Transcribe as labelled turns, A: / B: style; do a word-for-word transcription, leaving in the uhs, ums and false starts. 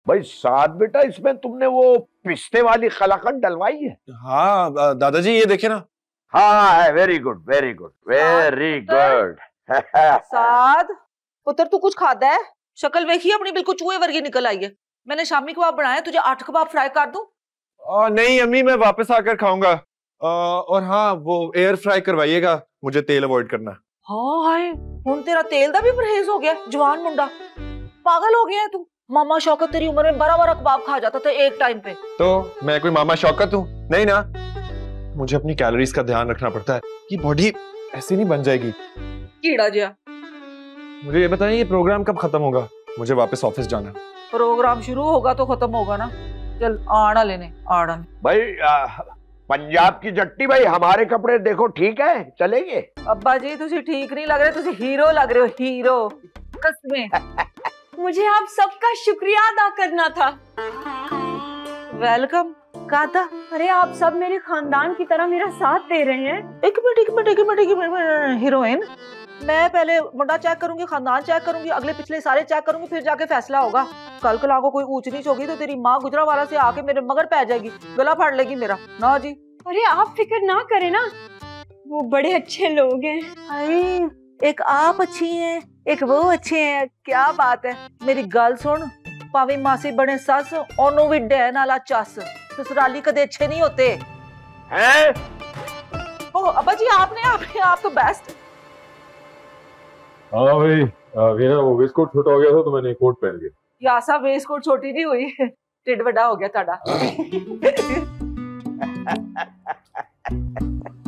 A: भाई साथ बेटा, इसमें तुमने वो पिस्ते वाली खलाकत डलवाई है?
B: हाँ दादाजी ये देखे ना।
A: हाँ है, very good very good very good.
C: साद पुत्र तू कुछ खाता है? शक्ल देखी अपनी, बिल्कुल चूहे वर्गी निकल आई है। मैंने शामी कबाब बनाया, तुझे आठ कबाब फ्राई कर दूं?
B: नहीं अम्मी, मैं वापस आकर खाऊंगा। और हाँ वो एयर फ्राई करवाइएगा, मुझे तेल अवॉइड करना।
C: हाँ हाय, हुन तेरा तेल दा भी परहेज हो गया? जवान मुंडा पागल हो गया है तू। मामा शौकत तेरी उम्र में बारह बारह कबाब खा जाता था एक टाइम पे।
B: तो मैं कोई मामा शौकत हूँ? नहीं ना, मुझे अपनी कैलोरीज का ध्यान रखना पड़ता है। ये बॉडी ऐसे नहीं बन जाएगी।
C: कीड़ा जिया।
B: मुझे ये बताइए ये प्रोग्राम कब खत्म होगा? मुझे वापस ऑफिस जाना।
C: प्रोग्राम शुरू होगा तो खत्म होगा ना। चल आड़ा लेने आड़ा।
A: भाई आ, पंजाब की जट्टी भाई, हमारे कपड़े देखो ठीक है, चलेंगे?
C: अब्बा जी तुझे ठीक नहीं लग रहे, तुझे हीरो लग रहे हो, हीरो कसमें।
D: मुझे आप सबका शुक्रिया अदा करना था।
C: वेलकम काता।
D: अरे आप सब मेरे खानदान की तरह मेरा साथ दे रहे हैं।
C: एक मिनट एक मिनट एक मिनट एक मिनट हीरोइन, मैं पहले मुंडा चेक करूंगी, खानदान चेक करूंगी, अगले पिछले सारे चेक करूंगी, फिर जाके फैसला होगा। कल कल को कोई ऊंच नीच होगी तो तेरी माँ गुजरावाला से आके मेरे मगर पै जाएगी, गला फाड़ लेगी मेरा। ना जी।
D: अरे आप फिक्र ना करें ना, वो बड़े अच्छे लोग हैं।
C: अरे एक आप अच्छी हैं, एक वो अच्छे हैं, क्या बात है। मेरी गल सुन, भावे मासी बने सस ओनू भी डैन वाला चस, ससुराली कदे अच्छे नहीं होते
A: हैं।
C: ओ अब्बा जी आपने आपने आप तो बेस्ट।
E: हाँ भाई, मेरा वो वेस्ट कोट छोटा हो गया था तो मैंने कोट पहन लिया।
C: यासा वेस्ट कोट छोटी नहीं हुई, टिड बड़ा हो गया ताड़ा।